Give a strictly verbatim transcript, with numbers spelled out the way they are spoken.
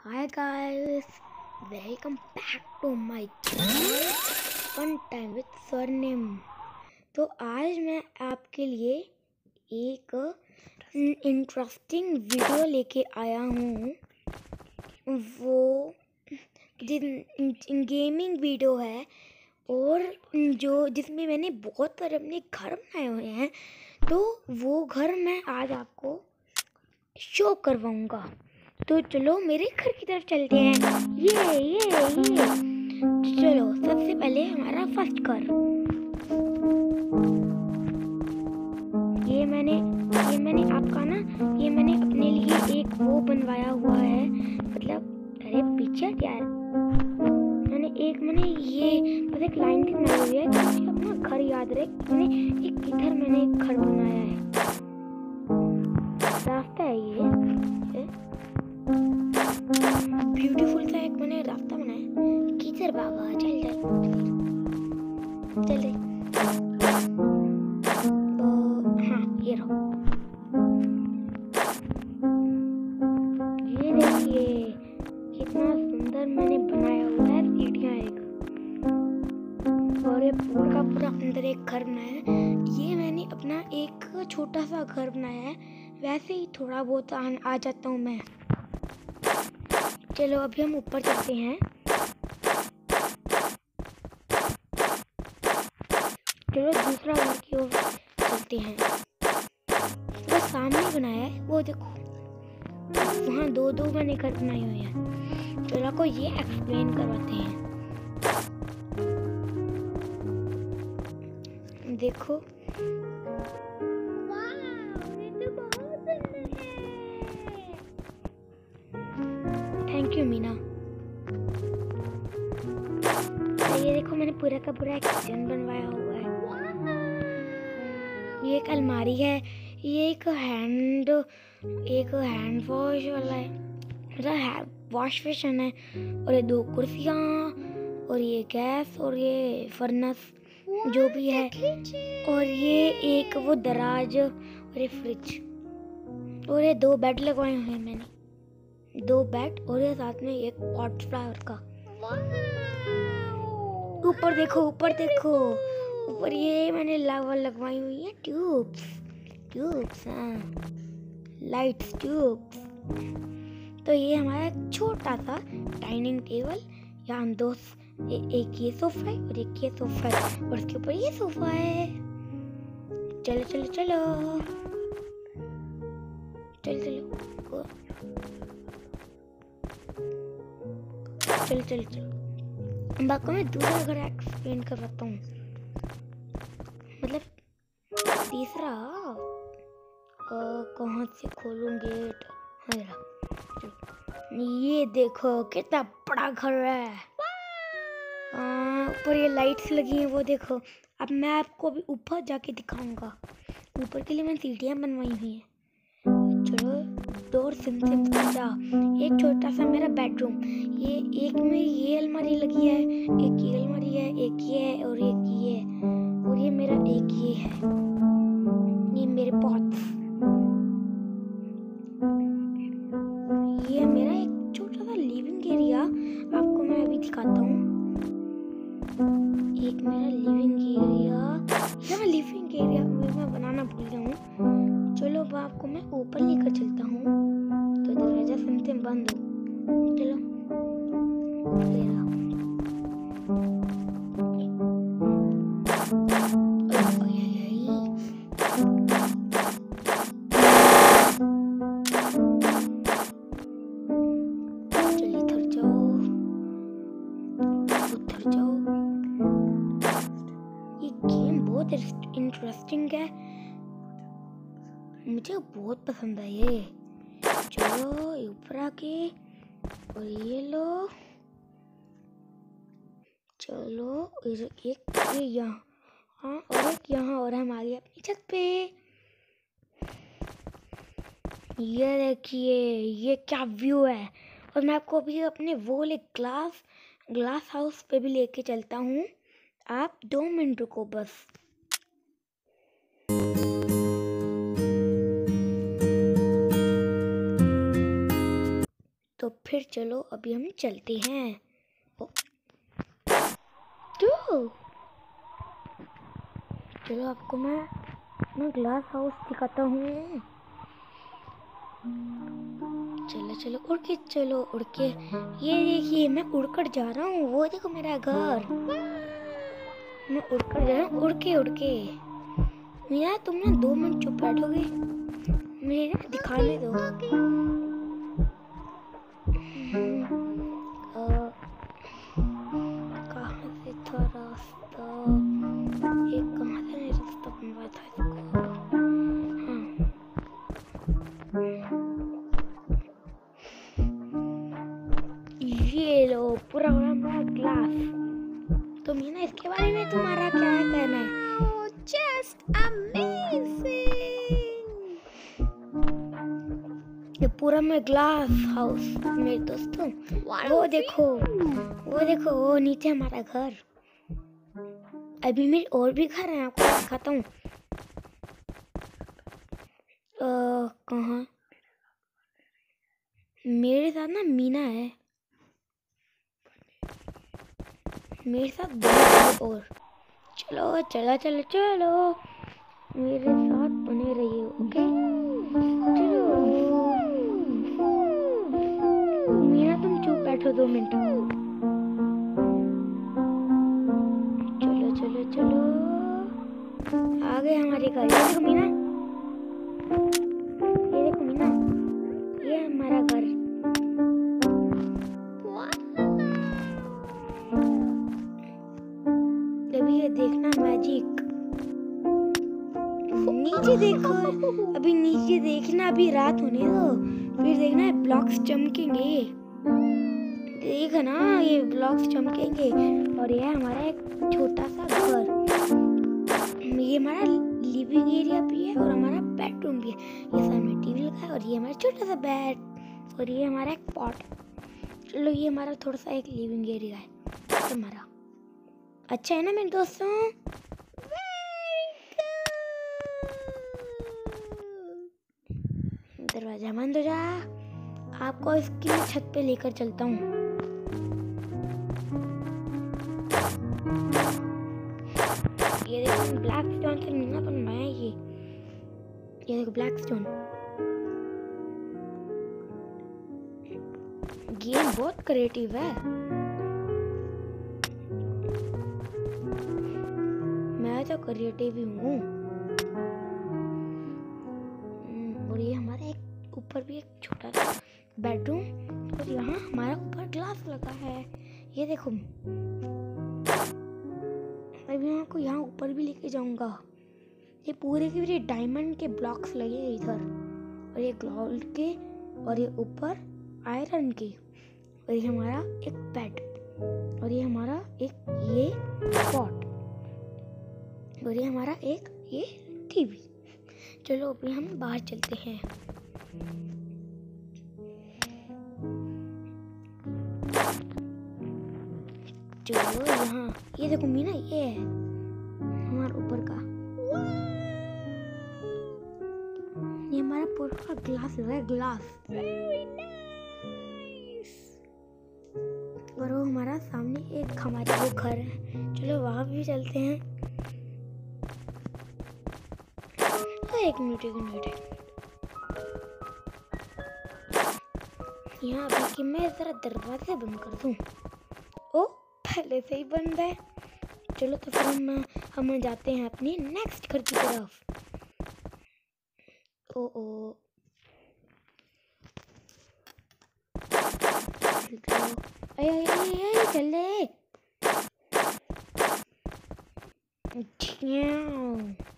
Hi guys, welcome back to my channel Fun Time with Swarnim। तो आज मैं आपके लिए एक इंटरेस्टिंग वीडियो लेके आया हूँ। वो गेमिंग वीडियो है और जो जिसमें मैंने बहुत सारे अपने घर बनाए हुए हैं, तो वो घर मैं आज आपको शो करवाऊँगा। तो चलो मेरे घर की तरफ चलते हैं। ये ये ये चलो सबसे पहले हमारा फर्स्ट घर। ये मैंने ये मैंने आपका ना ये मैंने अपने लिए एक वो बनवाया हुआ है, मतलब अरे पीछे क्या है, मैंने एक मैंने ये बस एक लाइन से बनाई हुई है कि मुझे अपना घर याद रहे। मैंने एक किधर मैंने एक घर बनाया है, रास्ता है ये, ये ब्यूटीफुल सा एक मैंने रास्ता बनाया। किधर बाबा चल जाए चल जाए तो हाँ ये रहो। ये देखिए कितना सुंदर मैंने बनाया हुआ है, सीढ़ियाँ एक, और ये पूरा का पूरा अंदर एक घर बनाया है। ये मैंने अपना एक छोटा सा घर बनाया है, वैसे ही थोड़ा बहुत आ, आ जाता हूँ मैं। चलो अभी हम ऊपर चलते हैं। चलो दूसरा घर की ओर चलते हैं। वो सामने बनाया है, वो देखो वहाँ दो दो मैंने घर बनाए हुए हैं। चलो आपको ये एक्सप्लेन करवाते हैं। देखो थैंक यू मीना। तो ये देखो मैंने पूरा का पूरा एक किचन बनवाया हुआ है। ये एक अलमारी है, ये एक हैंड एक हैंड वॉश वाला है, मतलब वॉश बेसिन है, और ये दो कुर्सियाँ, और ये गैस, और ये फर्नेस जो भी है, और ये एक वो दराज, और ये फ्रिज, और ये दो बेड लगवाए हुए हैं मैंने, दो बेड, और ये साथ में एक पॉट फ्लावर का। ऊपर देखो ऊपर देखो ऊपर ये मैंने लावा लगवाई हुई है, ट्यूब्स ट्यूब्स हाँ लाइट्स ट्यूब्स। तो ये हमारा छोटा सा डाइनिंग टेबल, यहाँ दो ए, एक ये सोफा है और एक ये सोफा है, और उसके ऊपर ये सोफा है। चलो चलो चलो चलो चलो चलो चलो चलो बाकी मैं दूसरा घर एक्सप्लेन कर सकता हूँ, मतलब तीसरा कहाँ से खोलूँ गेट। हाँ ये देखो कितना बड़ा घर है, ऊपर ये लाइट्स लगी हैं वो देखो। अब मैं आपको अभी ऊपर जाके दिखाऊंगा। ऊपर के लिए मैंने सीढ़ियाँ बनवाई हुई हैं। चलो डोर सिम सिम जा। एक छोटा सा मेरा बेडरूम, ये एक में ये अलमारी लगी है, एक ये अलमारी है, एक ये है, और एक ये है, और ये मेरा एक ये है, ये मेरे पॉट्स। ये मेरा एक छोटा सा लिविंग एरिया, आपको मैं अभी दिखाता हूँ। एक मेरा लिविंग एरिया, यहाँ लिविंग एरिया मैं बनाना भूल गया हूँ। चलो अब आपको मैं ऊपर लेकर चलता हूँ, तो दरवाजा सुनते बंद हो। चलो चलिए उतर जाओ उतर जाओ। ये गेम बहुत इंटरेस्टिंग है, मुझे बहुत पसंद है ये। चलो ऊपर आके, और ये लो, चलो एक ये यहाँ हाँ, और एक यहाँ, और हम आ गए अपनी छत पे। ये देखिए ये क्या व्यू है, और मैं आपको अभी अपने वो ले ग्लास ग्लास हाउस पे भी लेके चलता हूँ। आप दो मिनट रुको बस। तो फिर चलो अभी हम चलते हैं। तो चलो आपको मैं अपना ग्लास हाउस दिखाता हूँ। चलो चलो उड़ के चलो उड़ के, ये देखिए मैं उड़कर जा रहा हूँ, वो देखो मेरा घर। मैं उड़कर जा रहा हूँ, उड़ के उड़ के। यार तुम ना दो मिनट चुप बैठोगे, मुझे ना दिखाने दो। कहाँ से था रास्ता, ये कहाँ से रास्ता बनवाया था इसको। हाँ ये लो पूरा पूरा ग्लास। तुम ये ना इसके बारे में तुम्हारा क्या है कहना है? Just amazing! ये पूरा में ग्लास हाउस मेरे दोस्तों। वो देखो वो देखो वो नीचे हमारा घर। अभी मेरे और भी घर हैं, आपको दिखाता हूँ। कहाँ? मेरे साथ ना मीना है, मेरे साथ दो और। चलो चलो चलो चलो मेरे साथ बने रहिए, ओके? चलो मीना तुम चुप बैठो दो मिनट। चलो चलो चलो आ गए हमारे घर। ये देखो मीना, ये देखो मीना, ये हमारा घर। अभी ये देखना मैजिक, नीचे देखो, अभी नीचे देखना, अभी रात होने दो, फिर देखना ब्लॉक्स चमकेंगे। देखो ना ये ब्लॉक्स चमकेंगे। और ये हमारा एक छोटा सा घर, ये हमारा लिविंग एरिया भी है और हमारा बेडरूम भी है। ये सामने टीवी लगा है और ये हमारा छोटा सा बेड और ये हमारा एक पॉट। चलो ये हमारा थोड़ा सा एक लिविंग एरिया है हमारा। अच्छा है ना मेरे दोस्तों? दरवाजा बंद हो जा, आपको इसकी छत पे लेकर चलता हूँ। ये देखो ब्लैक स्टोन से मीना बनवाया ये ये देखो ब्लैक स्टोन। गेम बहुत क्रिएटिव है, मैं तो क्रिएटिव ही हूँ। और ये हमारा एक ऊपर भी एक छोटा सा बेडरूम और यहाँ हमारा ऊपर ग्लास लगा है। ये देखो अभी मैं आपको यहाँ ऊपर भी लेके जाऊंगा। ये पूरे के पूरे डायमंड के ब्लॉक्स लगे हैं इधर, और ये गोल्ड के, और ये ऊपर आयरन के, और ये हमारा एक बेड, और ये हमारा एक ये पॉट, और ये हमारा एक ये टीवी। चलो अभी हम बाहर चलते हैं। चलो यहाँ ये देखो मीना, ये है हमारा ऊपर का, ये हमारा पूरा ग्लास है, ग्लास। और वो हमारा सामने एक हमारा वो घर है। चलो वहां भी चलते हैं। एक मिनट एक मिनट यहाँ अभी कि मैं जरा दरवाजे बंद कर दूं। ओ पहले से ही बंद है। चलो तो फिर हम हम जाते हैं अपनी नेक्स्ट घर की तरफ। ओ ओ अरे अरे चले।